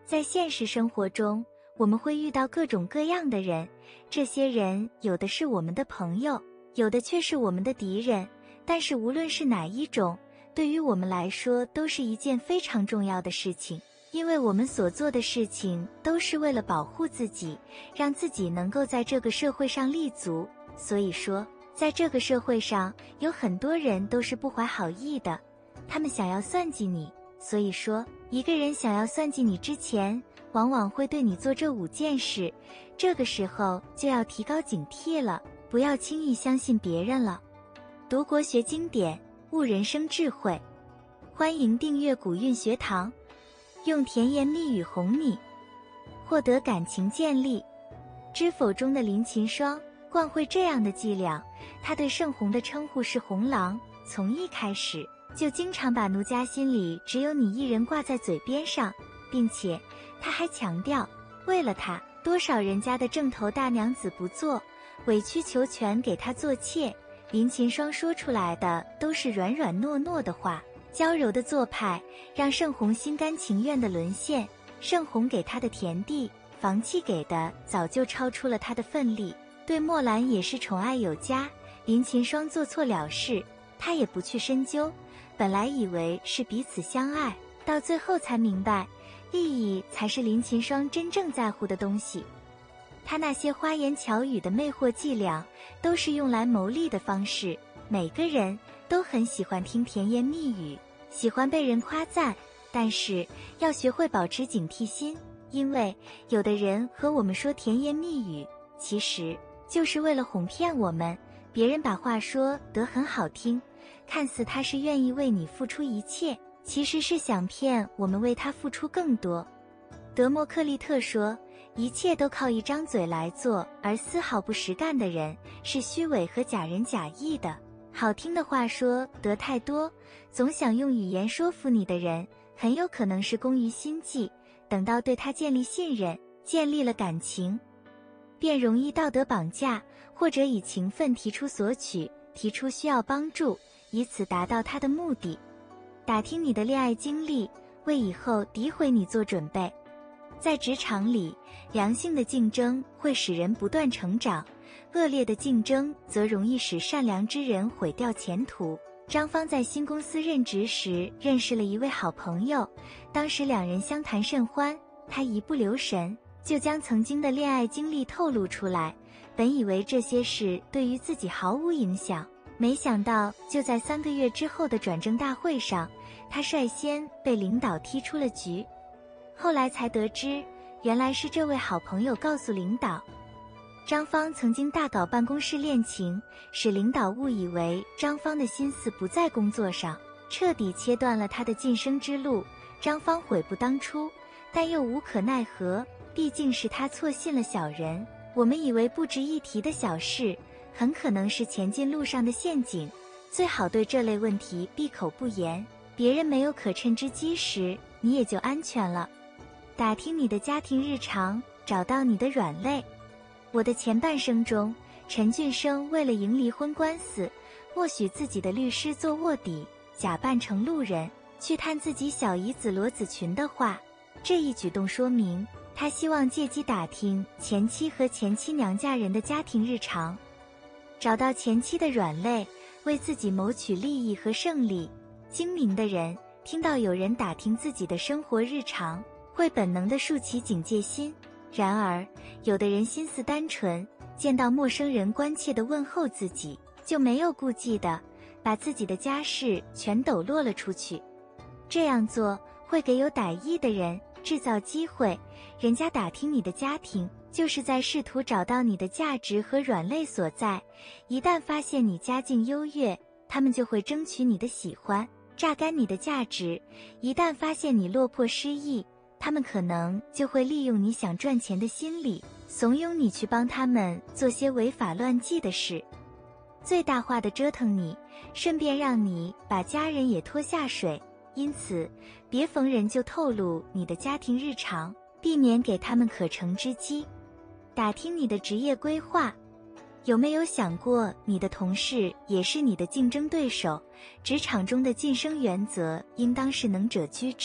在现实生活中，我们会遇到各种各样的人，这些人有的是我们的朋友，有的却是我们的敌人，但是无论是哪一种，对于我们来说都是一件非常重要的事情，因为我们所做的事情都是为了保护自己，让自己能够在这个社会上立足。所以说，在这个社会上有很多人都是不怀好意的，他们想要算计你。所以说，一个人想要算计你之前，往往会对你做这5件事，这个时候就要提高警惕了，不要轻易相信别人了。读国学经典，悟人生智慧。欢迎订阅古韵学堂，用甜言蜜语哄你，获得感情建立。知否中的林峋霜惯会这样的伎俩，他对盛虹的称呼是红郎，从一开始就经常把奴家心里只有你一人挂在嘴边上，并且他还强调，为了他，多少人家的正头大娘子不做，委曲求全给他做妾。林峋霜说出来的都是软软糯糯的话，娇柔的做派，让盛虹心甘情愿地沦陷。盛虹给他的田地、房契给的早就超出了他的分力，对墨兰也是宠爱有加。林峋霜做错了事，他也不去深究，本来以为是彼此相爱，到最后才明白，利益才是林峋霜真正在乎的东西。他那些花言巧语的魅惑伎俩，都是用来谋利的方式。每个人都很喜欢听甜言蜜语，喜欢被人夸赞，但是要学会保持警惕心，因为有的人和我们说甜言蜜语，其实就是为了哄骗我们。别人把话说得很好听，看似他是愿意为你付出一切，其实是想骗我们为他付出更多。德谟克利特说，一切都靠一张嘴来做，而丝毫不实干的人是虚伪和假仁假义的。好听的话说得太多，总想用语言说服你的人，很有可能是工于心计，等到对他建立信任，建立了感情，便容易道德绑架，或者以情分提出索取，提出需要帮助，以此达到他的目的。打听你的恋爱经历，为以后诋毁你做准备。在职场里，良性的竞争会使人不断成长，恶劣的竞争则容易使善良之人毁掉前途。张芳在新公司任职时认识了一位好朋友，当时两人相谈甚欢，他一不留神就将曾经的恋爱经历透露出来，本以为这些事对于自己毫无影响，没想到就在3个月之后的转正大会上，他率先被领导踢出了局。后来才得知，原来是这位好朋友告诉领导，张芳曾经大搞办公室恋情，使领导误以为张芳的心思不在工作上，彻底切断了他的晋升之路。张芳悔不当初，但又无可奈何，毕竟是他错信了小人。我们以为不值一提的小事，很可能是前进路上的陷阱，最好对这类问题闭口不言，别人没有可趁之机时，你也就安全了。打听你的家庭日常，找到你的软肋。我的前半生中，陈俊生为了赢离婚官司，默许自己的律师做卧底，假扮成路人，去探自己小姨子罗子群的话。这一举动说明，他希望借机打听前妻和前妻娘家人的家庭日常，找到前妻的软肋，为自己谋取利益和胜利。精明的人听到有人打听自己的生活日常，会本能地竖起警戒心。然而，有的人心思单纯，见到陌生人关切地问候自己，就没有顾忌的把自己的家事全抖落了出去。这样做会给有歹意的人制造机会，人家打听你的家庭，就是在试图找到你的价值和软肋所在。一旦发现你家境优越，他们就会争取你的喜欢，榨干你的价值；一旦发现你落魄失意，他们可能就会利用你想赚钱的心理，怂恿你去帮他们做些违法乱纪的事，最大化的折腾你，顺便让你把家人也拖下水。因此，别逢人就透露你的家庭日常，避免给他们可乘之机。打听你的职业规划，有没有想过你的同事也是你的竞争对手？职场中的晋升原则应当是能者居之，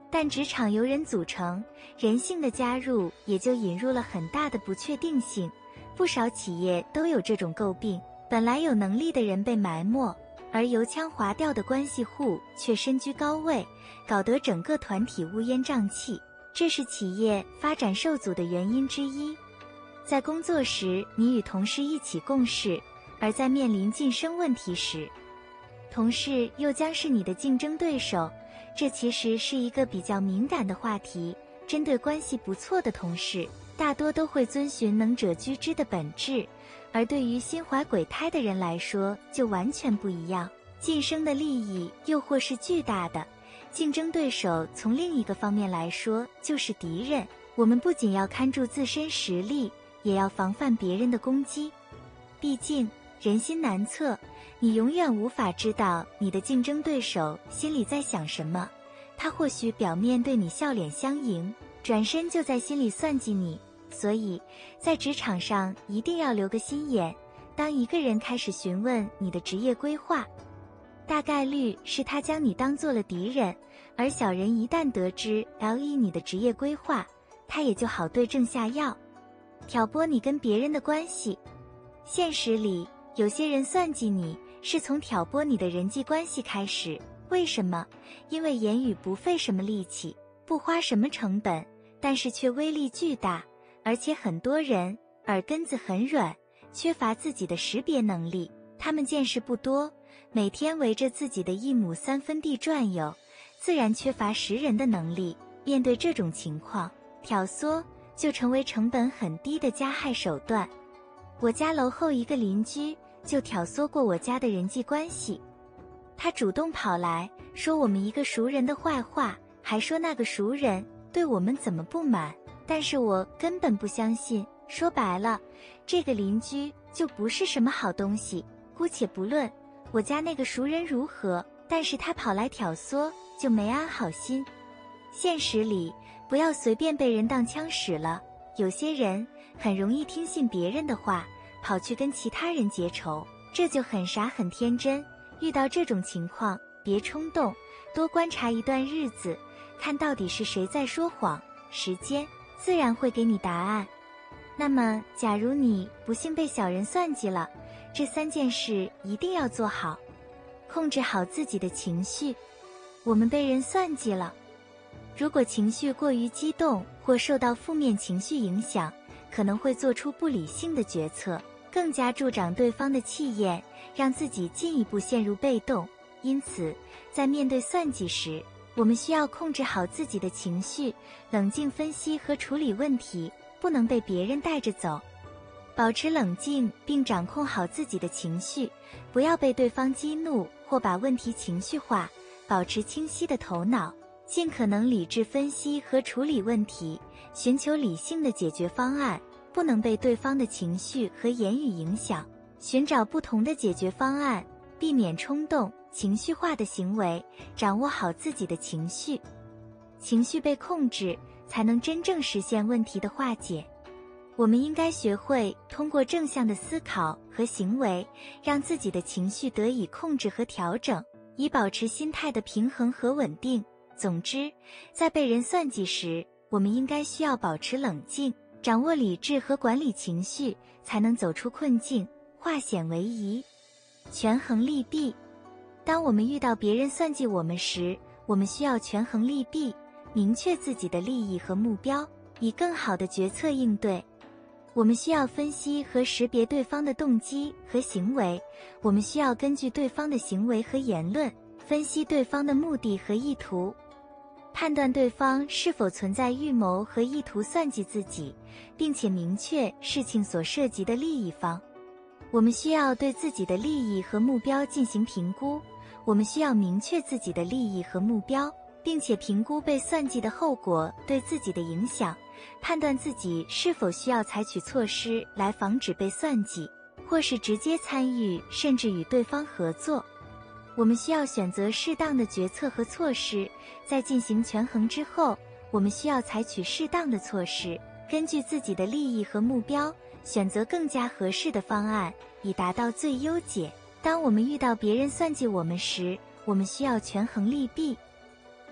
但职场由人组成，人性的加入也就引入了很大的不确定性。不少企业都有这种诟病，本来有能力的人被埋没，而油腔滑调的关系户却身居高位，搞得整个团体乌烟瘴气，这是企业发展受阻的原因之一。在工作时，你与同事一起共事，而在面临晋升问题时，同事又将是你的竞争对手，这其实是一个比较敏感的话题。针对关系不错的同事，大多都会遵循能者居之的本质，而对于心怀鬼胎的人来说就完全不一样。晋升的利益诱惑是巨大的，竞争对手从另一个方面来说就是敌人。我们不仅要看住自身实力，也要防范别人的攻击。毕竟人心难测，你永远无法知道你的竞争对手心里在想什么。他或许表面对你笑脸相迎，转身就在心里算计你。所以在职场上一定要留个心眼，当一个人开始询问你的职业规划，大概率是他将你当做了敌人，而小人一旦得知你的职业规划，他也就好对症下药，挑拨你跟别人的关系。现实里，有些人算计你，是从挑拨你的人际关系开始。为什么？因为言语不费什么力气，不花什么成本，但是却威力巨大，而且很多人耳根子很软，缺乏自己的识别能力，他们见识不多，每天围着自己的1亩3分地转悠，自然缺乏识人的能力。面对这种情况，挑唆就成为成本很低的加害手段。我家楼后一个邻居就挑唆过我家的人际关系，他主动跑来说我们一个熟人的坏话，还说那个熟人对我们怎么不满，但是我根本不相信。说白了，这个邻居就不是什么好东西。姑且不论我家那个熟人如何，但是他跑来挑唆，就没安好心。现实里，不要随便被人当枪使了。有些人很容易听信别人的话，跑去跟其他人结仇，这就很傻很天真。遇到这种情况，别冲动，多观察一段日子，看到底是谁在说谎，时间自然会给你答案。那么，假如你不幸被小人算计了，这3件事一定要做好。控制好自己的情绪。我们被人算计了，如果情绪过于激动或受到负面情绪影响，可能会做出不理性的决策，更加助长对方的气焰，让自己进一步陷入被动。因此，在面对算计时，我们需要控制好自己的情绪，冷静分析和处理问题，不能被别人带着走。保持冷静并掌控好自己的情绪，不要被对方激怒或把问题情绪化，保持清晰的头脑，尽可能理智分析和处理问题，寻求理性的解决方案，不能被对方的情绪和言语影响，寻找不同的解决方案，避免冲动、情绪化的行为，掌握好自己的情绪。情绪被控制，才能真正实现问题的化解。我们应该学会通过正向的思考和行为，让自己的情绪得以控制和调整，以保持心态的平衡和稳定。总之，在被人算计时，我们应该需要保持冷静，掌握理智和管理情绪，才能走出困境，化险为夷。权衡利弊。当我们遇到别人算计我们时，我们需要权衡利弊，明确自己的利益和目标，以更好的决策应对。我们需要分析和识别对方的动机和行为，我们需要根据对方的行为和言论，分析对方的目的和意图，判断对方是否存在预谋和意图算计自己，并且明确事情所涉及的利益方。我们需要对自己的利益和目标进行评估，我们需要明确自己的利益和目标，并且评估被算计的后果对自己的影响，判断自己是否需要采取措施来防止被算计，或是直接参与甚至与对方合作。我们需要选择适当的决策和措施，在进行权衡之后，我们需要采取适当的措施，根据自己的利益和目标，选择更加合适的方案，以达到最优解。当我们遇到别人算计我们时，我们需要权衡利弊。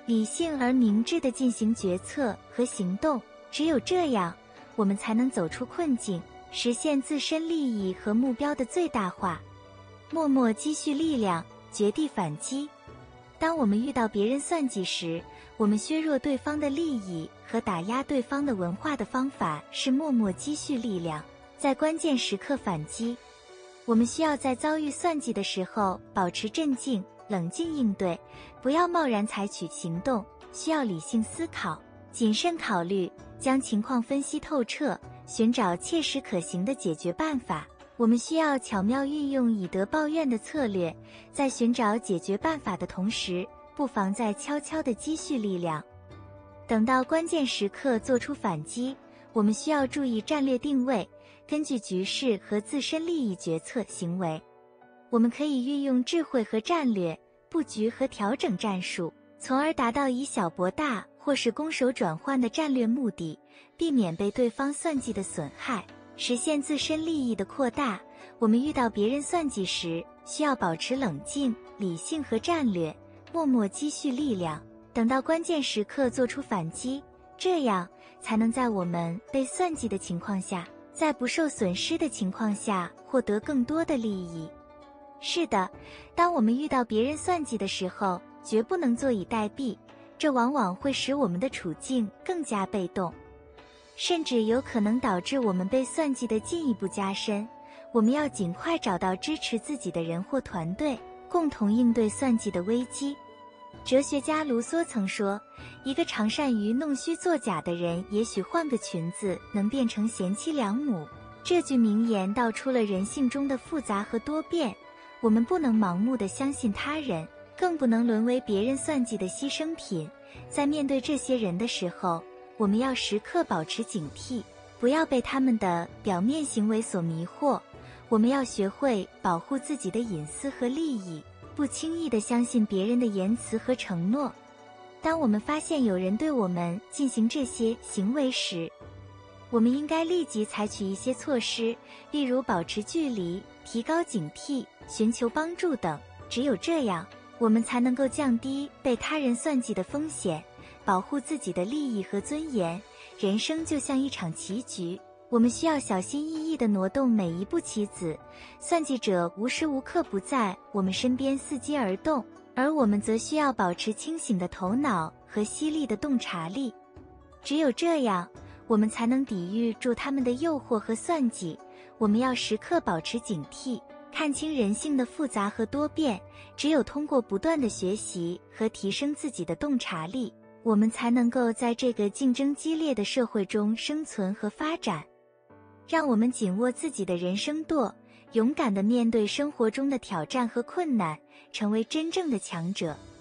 理性而明智地进行决策和行动。只有这样，我们才能走出困境，实现自身利益和目标的最大化。默默积蓄力量，绝地反击。当我们遇到别人算计时，我们削弱对方的利益和打压对方的文化的方法是默默积蓄力量，在关键时刻反击。我们需要在遭遇算计的时候保持镇静，冷静应对，不要贸然采取行动，需要理性思考，谨慎考虑，将情况分析透彻，寻找切实可行的解决办法。我们需要巧妙运用以德报怨的策略，在寻找解决办法的同时，不妨再悄悄地积蓄力量。等到关键时刻做出反击，我们需要注意战略定位，根据局势和自身利益决策行为。我们可以运用智慧和战略，布局和调整战术，从而达到以小博大或是攻守转换的战略目的，避免被对方算计的损害，实现自身利益的扩大。我们遇到别人算计时，需要保持冷静、理性和战略，默默积蓄力量，等到关键时刻做出反击，这样才能在我们被算计的情况下，在不受损失的情况下获得更多的利益。是的，当我们遇到别人算计的时候，绝不能坐以待毙，这往往会使我们的处境更加被动，甚至有可能导致我们被算计的进一步加深。我们要尽快找到支持自己的人或团队，共同应对算计的危机。哲学家卢梭曾说，一个常善于弄虚作假的人，也许换个裙子能变成贤妻良母。这句名言道出了人性中的复杂和多变，我们不能盲目地相信他人，更不能沦为别人算计的牺牲品。在面对这些人的时候，我们要时刻保持警惕，不要被他们的表面行为所迷惑。我们要学会保护自己的隐私和利益，不轻易地相信别人的言辞和承诺。当我们发现有人对我们进行这些行为时，我们应该立即采取一些措施，例如保持距离、提高警惕、寻求帮助等。只有这样，我们才能够降低被他人算计的风险，保护自己的利益和尊严。人生就像一场棋局，我们需要小心翼翼地挪动每一步棋子，算计者无时无刻不在我们身边伺机而动，而我们则需要保持清醒的头脑和犀利的洞察力。只有这样，我们才能抵御住他们的诱惑和算计。我们要时刻保持警惕，看清人性的复杂和多变。只有通过不断的学习和提升自己的洞察力，我们才能够在这个竞争激烈的社会中生存和发展。让我们紧握自己的人生舵，勇敢地面对生活中的挑战和困难，成为真正的强者。